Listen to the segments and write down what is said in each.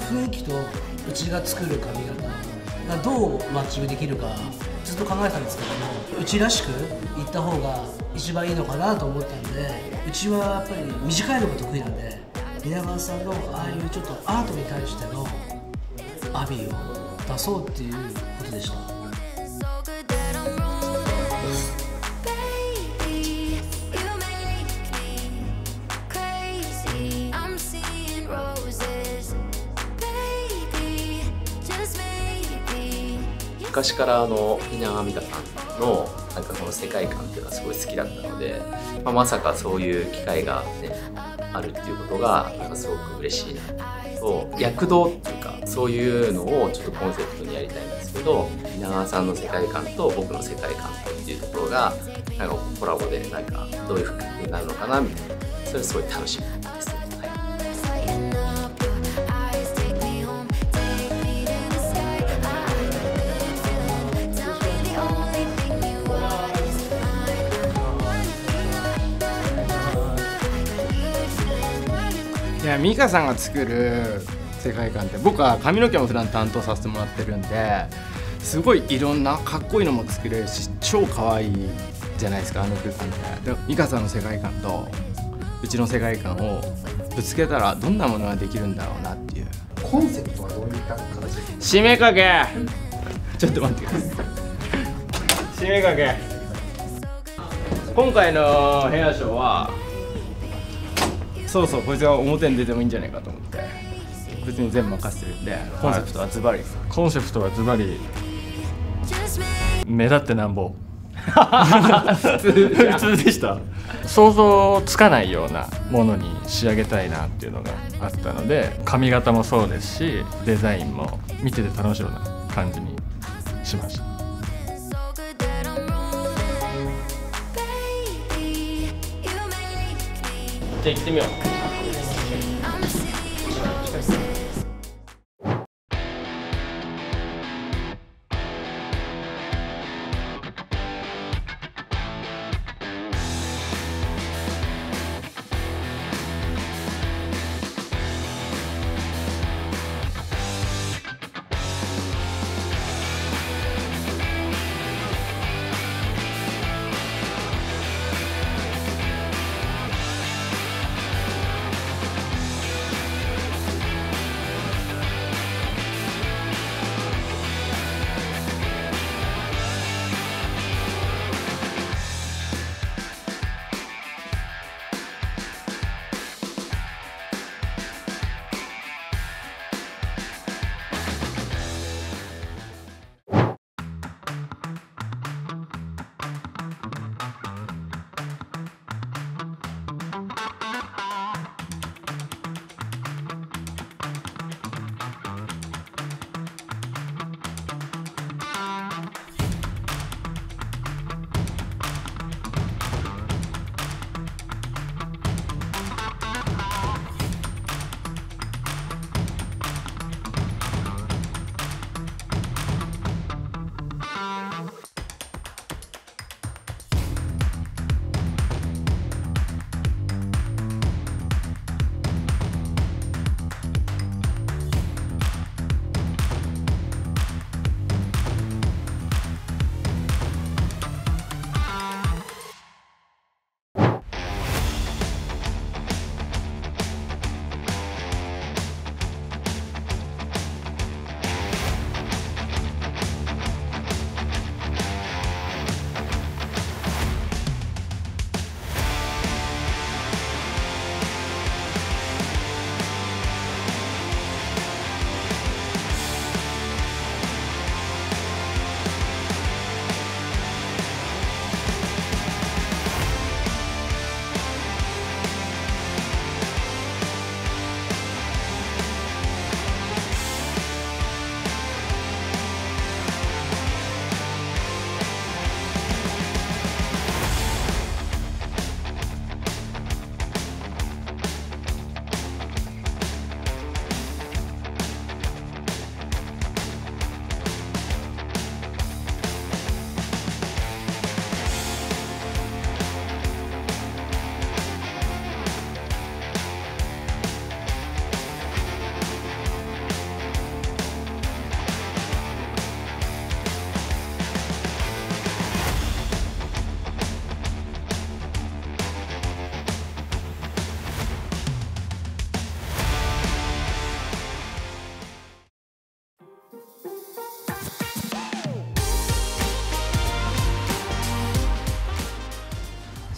雰囲気とうちが作る髪型がどうマッチングできるかずっと考えたんですけども、うちらしくいった方が一番いいのかなと思ったんで、うちはやっぱり短いのが得意なんで、皆川さんのああいうちょっとアートに対してのアビーを出そうっていうことでした。 昔から蜷川実花さんのなんかこの世界観っていうのはすごい好きだったので、まさかそういう機会が、ね、あるっていうことがなんかすごく嬉しいなと、躍動っていうかそういうのをちょっとコンセプトにやりたいんですけど、蜷川さんの世界観と僕の世界観っていうところがなんかコラボでなんかどういう風になるのかなみたいな、それすごい楽しみですね。 いや、美香さんが作る世界観って、僕は髪の毛も普段担当させてもらってるんで、すごいいろんなかっこいいのも作れるし、超可愛いじゃないですか、あの空間って。で美香さんの世界観とうちの世界観をぶつけたらどんなものができるんだろうなっていう。 コンセプトはどういった形で？ 締めかけちょっと待ってください。締めかけ、今回のヘアショーはそうそう、こいつが表に出てもいいんじゃないかと思って、こいつに全部任せてるんで、コンセプトはズバリ、 コンセプトはズバリ目立ってなんぼ普通でした。想像つかないようなものに仕上げたいなっていうのがあったので、髪型もそうですしデザインも見てて楽しいような感じにしました。 じゃあ行ってみよう。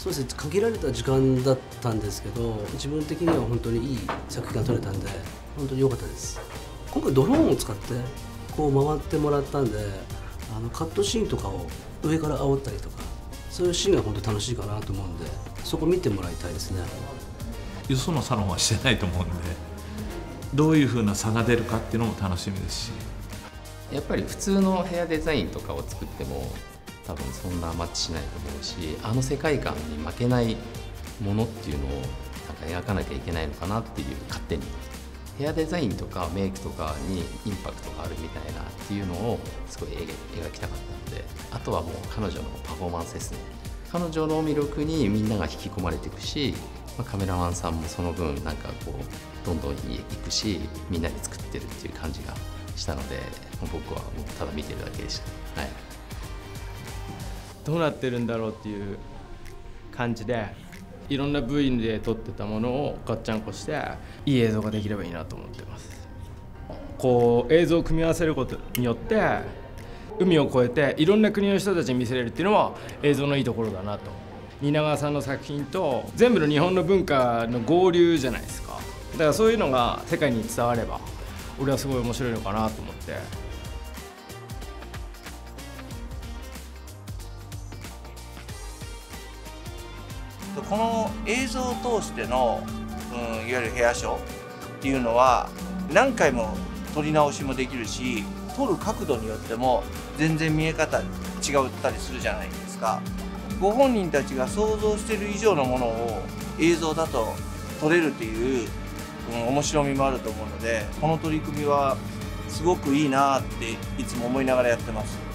そうですね、限られた時間だったんですけど、自分的には本当にいい作品が撮れたんで本当に良かったです。今回ドローンを使ってこう回ってもらったんで、カットシーンとかを上から煽ったりとか、そういうシーンが本当楽しいかなと思うんで、そこ見てもらいたいですね。 よそのサロンはしてないと思うんで、どういう風な差が出るかっていうのも楽しみですし、 やっぱり普通のヘアデザインとかを作っても多分そんなマッチしないと思うし、あの世界観に負けないものっていうのをなんか描かなきゃいけないのかなっていう、勝手にヘアデザインとかメイクとかにインパクトがあるみたいなっていうのをすごい描きたかったので、あとはもう彼女のパフォーマンスですね。彼女の魅力にみんなが引き込まれていくし、カメラマンさんもその分なんかこうどんどん行くし、みんなで作ってるっていう感じがしたので、僕はもうただ見てるだけでした。はい、 どうなってるんだろうっていう感じで、いろんな部位で撮ってたものをガッチャンコしていい映像ができればいいなと思ってます。こう映像を組み合わせることによって海を越えていろんな国の人たちに見せれるっていうのは映像のいいところだなと。蜷川さんの作品と全部の日本の文化の合流じゃないですか。だからそういうのが世界に伝われば俺はすごい面白いのかなと思って。 この映像を通しての、いわゆるヘアショーっていうのは何回も撮り直しもできるし、撮る角度によっても全然見え方違ったりするじゃないですか。ご本人たちが想像している以上のものを映像だと撮れるっていう、面白みもあると思うので、この取り組みはすごくいいなっていつも思いながらやってます。